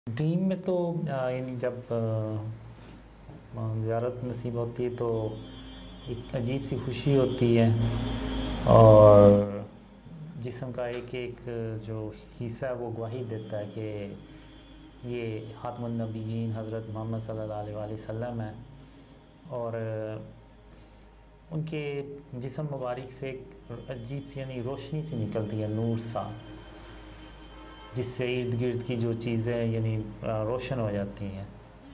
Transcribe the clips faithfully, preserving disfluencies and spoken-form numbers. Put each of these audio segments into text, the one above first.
Dream में तो अ, यानी जब ज़ियारत नसीब होती है तो एक अजीब सी खुशी होती है और जिस्म का एक एक जो हिस्सा है वो गवाही देता है कि ये ख़ातमुन नबिय्यीन हज़रत मोहम्मद सल्लल्लाहु अलैहि वसल्लम है। और उनके जिस्म मुबारक से एक अजीब सी यानी रोशनी सी निकलती है, नूर सा, जिससे इर्द गिर्द की जो चीज़ें यानी रोशन हो जाती हैं।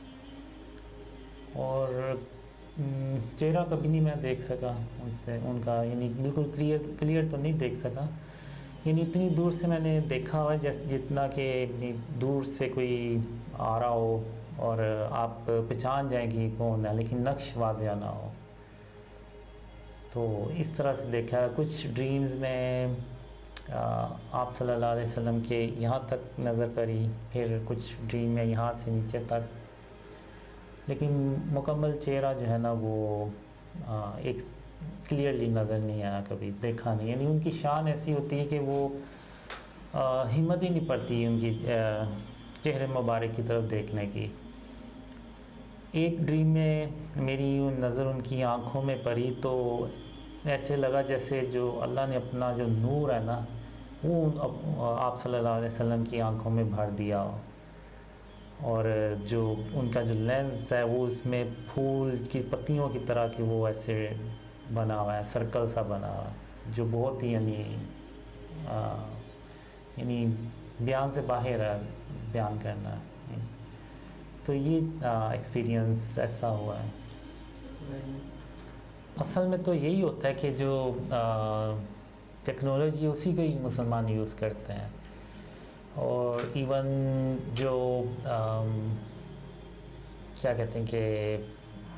और चेहरा कभी नहीं मैं देख सका उससे उनका, यानी बिल्कुल क्लियर क्लियर तो नहीं देख सका, यानी इतनी दूर से मैंने देखा हुआ है जैसे जितना कि दूर से कोई आ रहा हो और आप पहचान जाएंगी कौन है, लेकिन नक्श वाज़िया ना हो। तो इस तरह से देखा। कुछ ड्रीम्स में आप सल्लल्लाहु अलैहि वसल्लम के यहाँ तक नज़र पड़ी, फिर कुछ ड्रीम में यहाँ से नीचे तक, लेकिन मुकम्मल चेहरा जो है ना वो आ, एक क्लियरली नज़र नहीं आया, कभी देखा नहीं। यानी उनकी शान ऐसी होती है कि वो हिम्मत ही नहीं पड़ती उनकी चेहरे मुबारक की तरफ देखने की। एक ड्रीम में मेरी नज़र उनकी आँखों में पड़ी तो ऐसे लगा जैसे जो अल्लाह ने अपना जो नूर है ना वो आप सल्लल्लाहु अलैहि वसल्लम की आँखों में भर दिया हो, और जो उनका जो लेंस है वो उसमें फूल की पत्तियों की तरह की वो ऐसे बना हुआ है, सर्कल सा बना हुआ है, जो बहुत ही यानी यानी बयान से बाहर है बयान करना है। तो ये एक्सपीरियंस ऐसा हुआ है। असल में तो यही होता है कि जो टेक्नोलॉजी उसी को ही मुसलमान यूज़ करते हैं, और इवन जो आम, क्या कहते हैं कि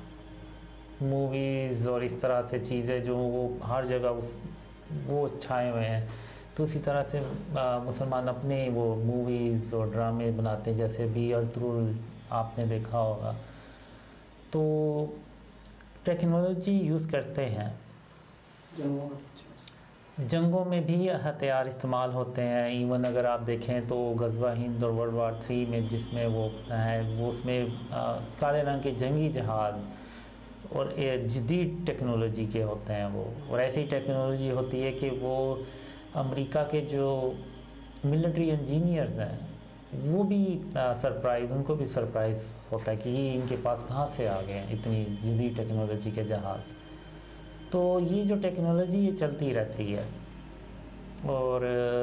मूवीज़ और इस तरह से चीज़ें जो वो हर जगह उस वो छाए हुए हैं, तो उसी तरह से आ, मुसलमान अपने वो मूवीज़ और ड्रामे बनाते हैं, जैसे बी अर्तुगरुल आपने देखा होगा। तो टेक्नोलॉजी यूज़ करते हैं, जंगों में भी हथियार इस्तेमाल होते हैं। इवन अगर आप देखें तो गज़वा हिंद और वर्ल्ड वार थ्री में जिसमें वो है वो उसमें काले रंग के जंगी जहाज़ और जदीद टेक्नोलॉजी के होते हैं वो, और ऐसी टेक्नोलॉजी होती है कि वो अमेरिका के जो मिलिट्री इंजीनियर्स हैं वो भी सरप्राइज़ उनको भी सरप्राइज़ होता है कि ये इनके पास कहाँ से आ गए हैं इतनी जदीद टेक्नोलॉजी के जहाज़। तो ये जो टेक्नोलॉजी ये चलती रहती है, और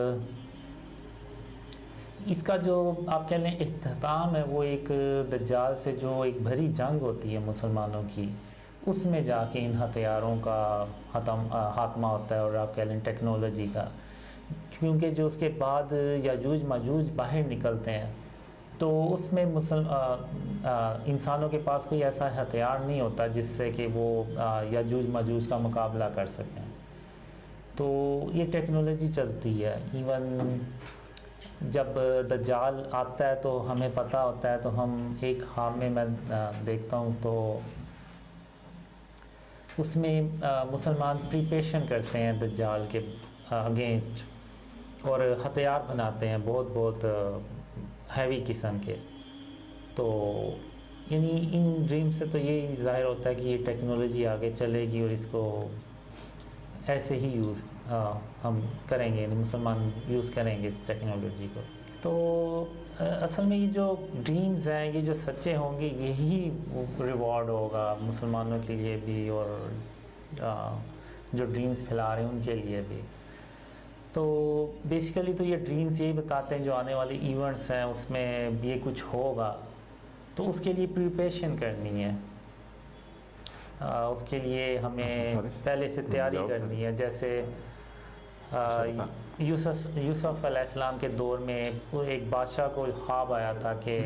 इसका जो आप कह लें इख्तिताम है वो एक दज्जाल से जो एक भरी जंग होती है मुसलमानों की, उसमें जाके इन हथियारों का ख़त्म खात्मा होता है, और आप कह लें टेक्नोलॉजी का, क्योंकि जो उसके बाद याजूज माजूज बाहर निकलते हैं तो उसमें मुसल इंसानों के पास कोई ऐसा हथियार नहीं होता जिससे कि वो याजूज माजूज का मुकाबला कर सकें। तो ये टेक्नोलॉजी चलती है। इवन जब दज्जाल आता है तो हमें पता होता है, तो हम एक खाम में मैं देखता हूँ तो उसमें मुसलमान प्रिपरेशन करते हैं दज्जाल के अगेंस्ट, और हथियार बनाते हैं बहुत बहुत हैवी किस्म के। तो यानी इन ड्रीम से तो ये ज़ाहिर होता है कि ये टेक्नोलॉजी आगे चलेगी और इसको ऐसे ही यूज़ हम करेंगे, यानी मुसलमान यूज़ करेंगे इस टेक्नोलॉजी को। तो असल में ये जो ड्रीम्स हैं ये जो सच्चे होंगे यही रिवॉर्ड होगा मुसलमानों के लिए भी, और जो ड्रीम्स फैला रहे हैं उनके लिए भी। तो बेसिकली तो ये ड्रीम्स यही बताते हैं जो आने वाले इवेंट्स हैं उसमें ये कुछ होगा, तो उसके लिए प्रिपरेशन करनी है, आ, उसके लिए हमें पहले से तैयारी करनी है। जैसे यूसुफ यूसुफ अलैहिस्सलाम के दौर में एक बादशाह को ख्वाब आया था कि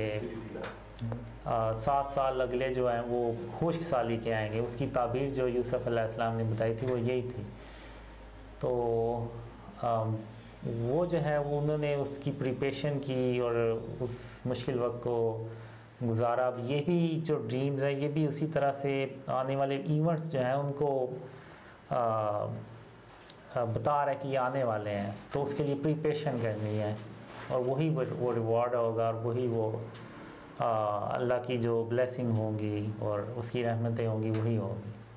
सात साल अगले जो हैं वो खुश्क साली के आएंगे। उसकी ताबीर जो यूसुफ अलैहिस्सलाम ने बताई थी वो यही थी। तो आ, वो जो है वो उन्होंने उसकी प्रिपरेशन की और उस मुश्किल वक्त को गुजारा। अब ये भी जो ड्रीम्स हैं ये भी उसी तरह से आने वाले इवेंट्स जो हैं उनको आ, आ, बता रहा है कि ये आने वाले हैं, तो उसके लिए प्रिपरेशन करनी है। और वही वो वो रिवॉर्ड होगा, और वही वो आ, अल्लाह की जो ब्लेसिंग होगी और उसकी रहमतें होंगी वही होगी।